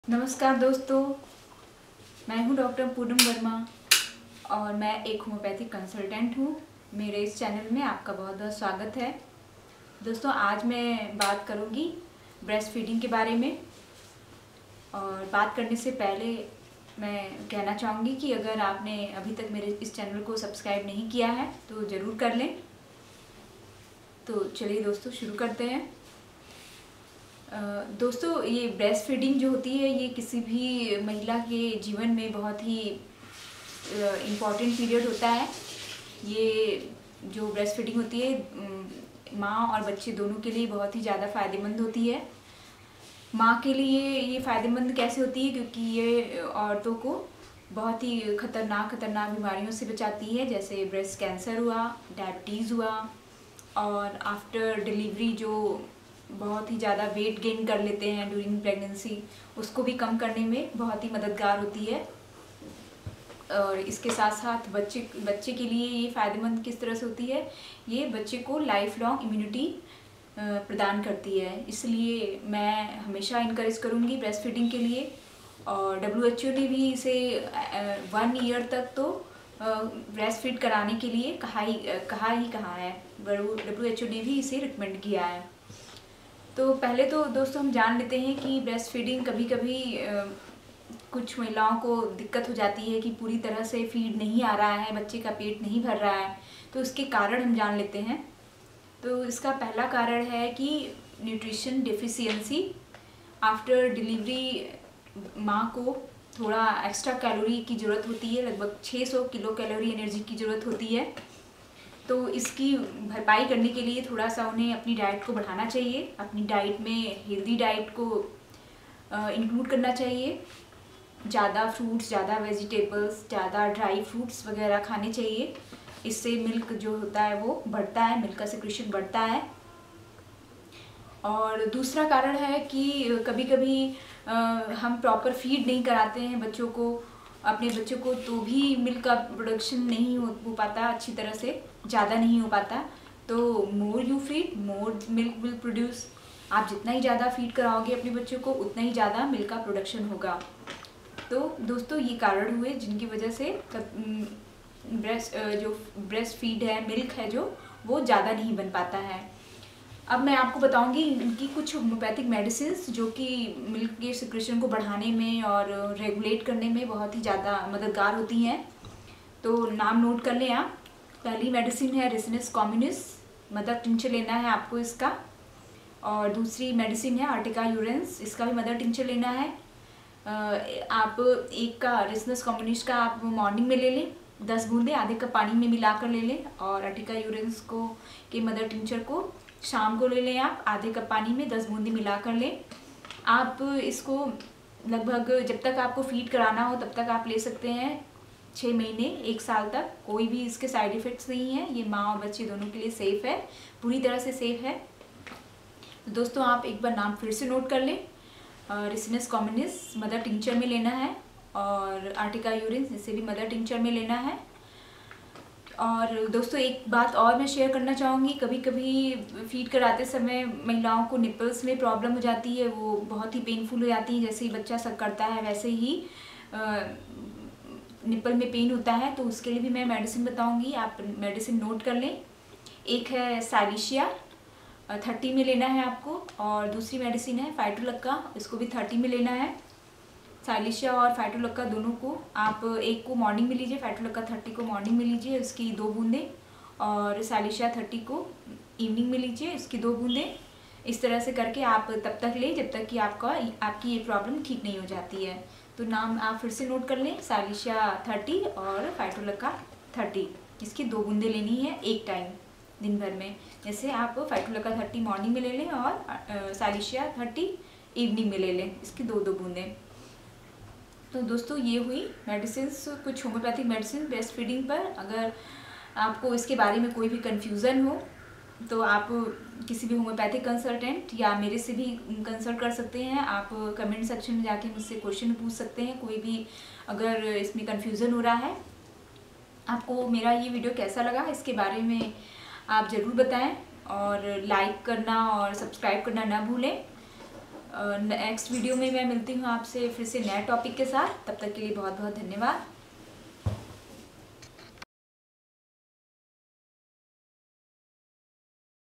नमस्कार दोस्तों, मैं हूं डॉक्टर पूनम वर्मा और मैं एक होम्योपैथिक कंसल्टेंट हूं। मेरे इस चैनल में आपका बहुत बहुत स्वागत है। दोस्तों, आज मैं बात करूंगी ब्रेस्ट फीडिंग के बारे में। और बात करने से पहले मैं कहना चाहूँगी कि अगर आपने अभी तक मेरे इस चैनल को सब्सक्राइब नहीं किया है तो ज़रूर कर लें। तो चलिए दोस्तों, शुरू करते हैं। दोस्तों, ये ब्रेस्ट फीडिंग जो होती है ये किसी भी महिला के जीवन में बहुत ही इम्पॉर्टेंट पीरियड होता है। ये जो ब्रेस्ट फीडिंग होती है माँ और बच्चे दोनों के लिए बहुत ही ज़्यादा फ़ायदेमंद होती है। माँ के लिए ये फ़ायदेमंद कैसे होती है, क्योंकि ये औरतों को बहुत ही खतरनाक बीमारियों से बचाती है, जैसे ब्रेस्ट कैंसर हुआ, डायबिटीज़ हुआ, और आफ्टर डिलीवरी जो बहुत ही ज़्यादा वेट गेन कर लेते हैं ड्यूरिंग प्रेगनेंसी, उसको भी कम करने में बहुत ही मददगार होती है। और इसके साथ साथ बच्चे के लिए ये फ़ायदेमंद किस तरह से होती है, ये बच्चे को लाइफ लॉन्ग इम्यूनिटी प्रदान करती है। इसलिए मैं हमेशा इनकरेज करूँगी ब्रेस्ट फीडिंग के लिए। और WHO ने भी इसे 1 ईयर तक तो ब्रेस्ट फीड कराने के लिए कहा है। WHO ने भी इसे रिकमेंड किया है। तो पहले तो दोस्तों हम जान लेते हैं कि ब्रेस्ट फीडिंग कभी कभी कुछ महिलाओं को दिक्कत हो जाती है कि पूरी तरह से फीड नहीं आ रहा है, बच्चे का पेट नहीं भर रहा है। तो इसके कारण हम जान लेते हैं। तो इसका पहला कारण है कि न्यूट्रिशन डेफिशिएंसी। आफ्टर डिलीवरी माँ को थोड़ा एक्स्ट्रा कैलोरी की ज़रूरत होती है, लगभग 600 किलो कैलोरी एनर्जी की ज़रूरत होती है। तो इसकी भरपाई करने के लिए थोड़ा सा उन्हें अपनी डाइट को बढ़ाना चाहिए। अपनी डाइट में हेल्दी डाइट को इंक्लूड करना चाहिए। ज़्यादा फ्रूट्स, ज़्यादा वेजिटेबल्स, ज़्यादा ड्राई फ्रूट्स वगैरह खाने चाहिए। इससे मिल्क जो होता है वो बढ़ता है, मिल्क का सिक्रीशन बढ़ता है। और दूसरा कारण है कि कभी कभी हम प्रॉपर फीड नहीं कराते हैं अपने बच्चों को, तो भी मिल्क का प्रोडक्शन नहीं हो पाता अच्छी तरह से, ज़्यादा नहीं हो पाता। तो more you feed more milk will produce. आप जितना ही ज़्यादा फीड कराओगे अपने बच्चों को, उतना ही ज़्यादा मिल्क का प्रोडक्शन होगा। तो दोस्तों, ये कारण हुए जिनकी वजह से ब्रेस्ट फीड है, मिल्क है जो, वो ज़्यादा नहीं बन पाता है। अब मैं आपको बताऊंगी इनकी कुछ होम्योपैथिक मेडिसिन जो कि मिल्क के सिक्रेशन को बढ़ाने में और रेगुलेट करने में बहुत ही ज़्यादा मददगार होती हैं। तो नाम नोट कर लें आप। पहली मेडिसिन है रिसिनस कॉम्युनिस, मदर टिंचर लेना है आपको इसका। और दूसरी मेडिसिन है आर्टिका यूरेंस, इसका भी मदर टिंचर लेना है। आप एक का रिसिनस कॉम्युनिस का आप मॉर्निंग में ले लें, 10 बूंदे आधे कप पानी में मिलाकर ले लें। और आर्टिका यूरेंस को के मदर टिंचर को शाम को ले लें, आप आधे कप पानी में 10 बूंदे मिलाकर लें। आप इसको लगभग जब तक आपको फीड कराना हो तब तक आप ले सकते हैं, 6 महीने 1 साल तक। कोई भी इसके साइड इफ़ेक्ट्स नहीं है। ये माँ और बच्चे दोनों के लिए सेफ़ है, पूरी तरह से सेफ़ है। तो दोस्तों, आप एक बार नाम फिर से नोट कर लें। रिसिनस कॉम्युनिस मदर टिंचर में लेना है, और आर्टिका यूरिन्स इसे भी मदर टिंचर में लेना है। और दोस्तों, एक बात और मैं शेयर करना चाहूँगी। कभी कभी फीड कराते समय महिलाओं को निपल्स में प्रॉब्लम हो जाती है, वो बहुत ही पेनफुल हो जाती है। जैसे ही बच्चा सक करता है वैसे ही निपल में पेन होता है। तो उसके लिए भी मैं मेडिसिन बताऊँगी, आप मेडिसिन नोट कर लें। एक है साइलिशिया, 30 में लेना है आपको। और दूसरी मेडिसिन है फाइटोलक्का, इसको भी 30 में लेना है। साइलिशिया और फाइटोलक्का दोनों को आप एक को मॉर्निंग में लीजिए, फाइटोलक्का 30 को मॉर्निंग में लीजिए, इसकी 2 बूंदे। और साइलिशिया 30 को इवनिंग में लीजिए, इसकी 2 बूंदे। इस तरह से करके आप तब तक लें जब तक कि आपकी ये प्रॉब्लम ठीक नहीं हो जाती है। तो नाम आप फिर से नोट कर लें, साइलिशिया 30 और फाइटोलक्का 30। इसकी 2 बूंदे लेनी है एक टाइम दिन भर में। जैसे आप फाइटोलक्का 30 मॉर्निंग में ले लें और साइलिशिया 30 इवनिंग में ले लें, इसकी 2 बूंदे। तो दोस्तों, ये हुई मेडिसिन्स, कुछ होम्योपैथिक मेडिसिन ब्रेस्ट फीडिंग पर। अगर आपको इसके बारे में कोई भी कन्फ्यूज़न हो तो आप किसी भी होम्योपैथिक कंसल्टेंट या मेरे से भी कंसल्ट कर सकते हैं। आप कमेंट सेक्शन में जाके मुझसे क्वेश्चन पूछ सकते हैं, कोई भी अगर इसमें कन्फ्यूज़न हो रहा है। आपको मेरा ये वीडियो कैसा लगा इसके बारे में आप ज़रूर बताएं, और लाइक करना और सब्सक्राइब करना ना भूलें। नेक्स्ट वीडियो में मैं मिलती हूँ आपसे फिर से नए टॉपिक के साथ। तब तक के लिए बहुत बहुत धन्यवाद।